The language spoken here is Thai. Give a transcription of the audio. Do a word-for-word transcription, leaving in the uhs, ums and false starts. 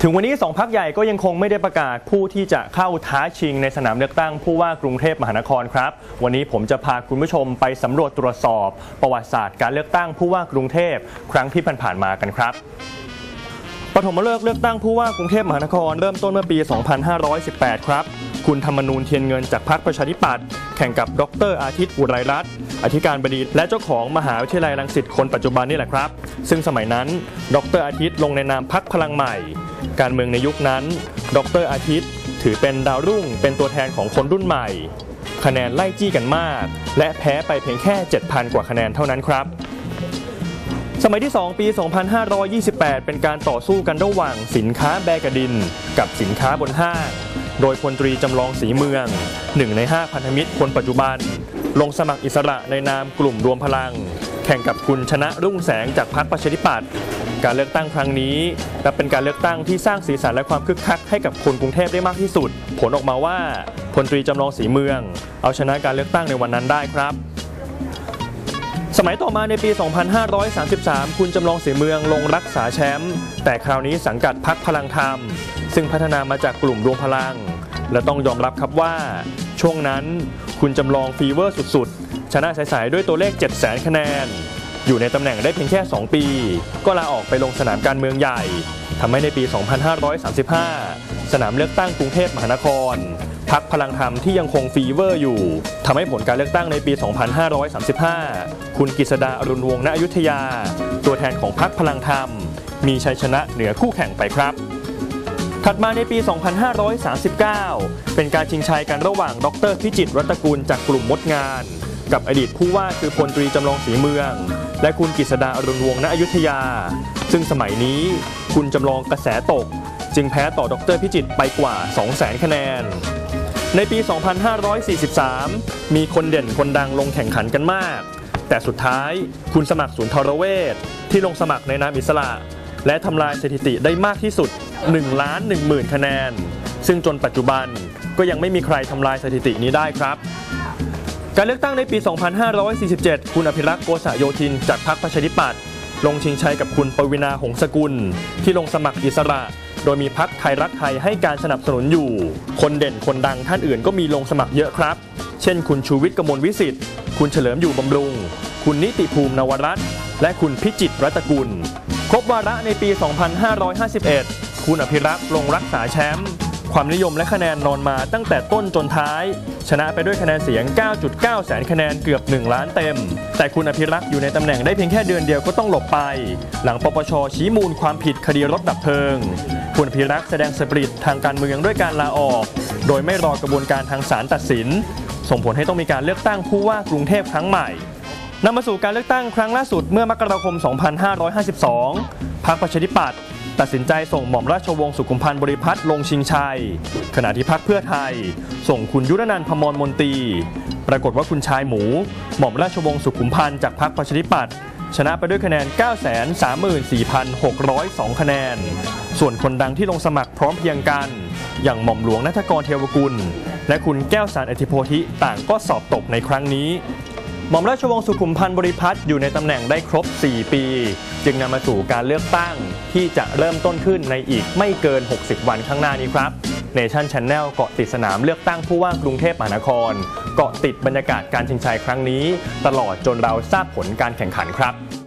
ถึงวันนี้สองพรรคใหญ่ก็ยังคงไม่ได้ประกาศผู้ที่จะเข้าท้าชิงในสนามเลือกตั้งผู้ว่ากรุงเทพมหานครครับวันนี้ผมจะพาคุณผู้ชมไปสำรวจตรวจสอบประวัติศาสตร์การเลือกตั้งผู้ว่ากรุงเทพครั้งที่ผ่านๆมากันครับปฐมฤกษ์เลือกตั้งผู้ว่ากรุงเทพมหานครเริ่มต้นเมื่อปี สองพันห้าร้อยสิบแปด ครับคุณธรรมนูญเทียนเงินจากพรรคประชาธิปัตย์แข่งกับดร.อาทิตย์อุไรรัตน์อธิการบดีและเจ้าของมหาวิทยาลัยรังสิตคนปัจจุบันนี่แหละครับซึ่งสมัยนั้นดร.อาทิตย์ลงในนามพรรคพลังใหม่การเมืองในยุคนั้นดร.อาทิตย์ถือเป็นดาวรุ่งเป็นตัวแทนของคนรุ่นใหม่คะแนนไล่จี้กันมากและแพ้ไปเพียงแค่ เจ็ดพัน กว่าคะแนนเท่านั้นครับสมัยที่สองปี สองพันห้าร้อยยี่สิบแปด เป็นการต่อสู้กันระหว่างสินค้าแบกดินกับสินค้าบนห้างโดยพลตรีจำลองศรีเมืองหนึ่งในห้าพันธมิตรคนปัจจุบันลงสมัครอิสระในนามกลุ่มรวมพลังแข่งกับคุณชนะรุ่งแสงจากพรรคประชาธิปัตย์การเลือกตั้งครั้งนี้นับเป็นการเลือกตั้งที่สร้างสีสันและความคึกคักให้กับคนกรุงเทพได้มากที่สุดผลออกมาว่าพลตรีจำลองศรีเมืองเอาชนะการเลือกตั้งในวันนั้นได้ครับสมัยต่อมาในปี สองพันห้าร้อยสามสิบสาม คุณจำลองศรีเมืองลงรักษาแชมป์แต่คราวนี้สังกัดพรรคพลังธรรมซึ่งพัฒนามาจากกลุ่มรวมพลังและต้องยอมรับครับว่าช่วงนั้นคุณจำลองฟีเวอร์สุดๆชนะใสๆด้วยตัวเลข เจ็ดแสน คะแนนอยู่ในตำแหน่งได้เพียงแค่สองปีก็ลาออกไปลงสนามการเมืองใหญ่ทำให้ในปี สองพันห้าร้อยสามสิบห้า สนามเลือกตั้งกรุงเทพมหานครพรรคพลังธรรมที่ยังคงฟีเวอร์อยู่ทำให้ผลการเลือกตั้งในปี สองพันห้าร้อยสามสิบห้า คุณกฤษดาอรุณวงศ์ณอยุธยาตัวแทนของพรรคพลังธรรมมีชัยชนะเหนือคู่แข่งไปครับถัดมาในปี สองพันห้าร้อยสามสิบเก้า เป็นการชิงชัยกันระหว่างดร.พิจิตรรัตนกุลจากกลุ่มมดงานกับอดีตผู้ว่าคือพลตรีจำลองศรีเมืองและคุณกฤษดาอรุณวงศ์ณอยุธยาซึ่งสมัยนี้คุณจำลองกระแสตกจึงแพ้ต่อดร.พิจิตรไปกว่า สองแสน คะแนนในปี สองพันห้าร้อยสี่สิบสาม มีคนเด่นคนดังลงแข่งขันกันมากแต่สุดท้ายคุณสมัครสุนทรเวชที่ลงสมัครในนามอิสระและทำลายสถิติได้มากที่สุด หนึ่งล้านหนึ่งหมื่น คะแนนซึ่งจนปัจจุบันก็ยังไม่มีใครทำลายสถิตินี้ได้ครับการเลือกตั้งในปี สองพันห้าร้อยสี่สิบเจ็ด คุณอภิรักษ์โกษโยธินจากพรรคประชาธิปัตย์ลงชิงชัยกับคุณปวีณาหงสกุลที่ลงสมัครอิสระโดยมีพรรคไทยรักไทยให้การสนับสนุนอยู่คนเด่นคนดังท่านอื่นก็มีลงสมัครเยอะครับเช่นคุณชูวิทย์กมลวิสิทธิ์คุณเฉลิมอยู่บำรุงคุณนิติภูมินวรัตน์และคุณพิจิตรรัตนกุลครบวาระในปี สองพันห้าร้อยห้าสิบเอ็ด คุณอภิรักษ์ลงรักษาแชมป์ความนิยมและคะแนนนอนมาตั้งแต่ต้นจนท้ายชนะไปด้วยคะแนนเสียง เก้าจุดเก้า แสนคะแนนเกือบหนึ่งล้านเต็มแต่คุณอภิรักษ์อยู่ในตำแหน่งได้เพียงแค่เดือนเดียวก็ต้องหลบไปหลังปปช.ชี้มูลความผิดคดีรถดับเพลิงคุณอภิรักษ์แสดงสปิริตทางการเมืองด้วยการลาออกโดยไม่รอกระบวนการทางศาลตัดสินส่งผลให้ต้องมีการเลือกตั้งผู้ว่ากรุงเทพครั้งใหม่นำมาสู่การเลือกตั้งครั้งล่าสุดเมื่อมกราคม สองพันห้าร้อยห้าสิบสอง พรรคประชาธิปัตย์ตัดสินใจส่งหม่อมราชวงศ์สุขุมพันธ์บริพัตรลงชิงชัยขณะที่พรรคเพื่อไทยส่งคุณยุรนันท์ พมรมนตรีปรากฏว่าคุณชายหมูหม่อมราชวงศ์สุขุมพันธ์จากพรรคประชาธิปัตย์ชนะไปด้วยคะแนน เก้าแสนสามหมื่นสี่พันหกร้อยสอง คะแนนส่วนคนดังที่ลงสมัครพร้อมเพียงกันอย่างหม่อมหลวงณัฐกร เทวกุลและคุณแก้วสารอธิโพธิต่างก็สอบตกในครั้งนี้หม่อมราชวงศ์สุขุมพันธ์บริพัตรอยู่ในตำแหน่งได้ครบสี่ปีจึงนำมาสู่การเลือกตั้งที่จะเริ่มต้นขึ้นในอีกไม่เกินหกสิบวันข้างหน้านี้ครับเนชั่น Channel เกาะติดสนามเลือกตั้งผู้ว่ากรุงเทพมหานครเกาะติดบรรยากาศการชิงชัยครั้งนี้ตลอดจนเราทราบผลการแข่งขันครับ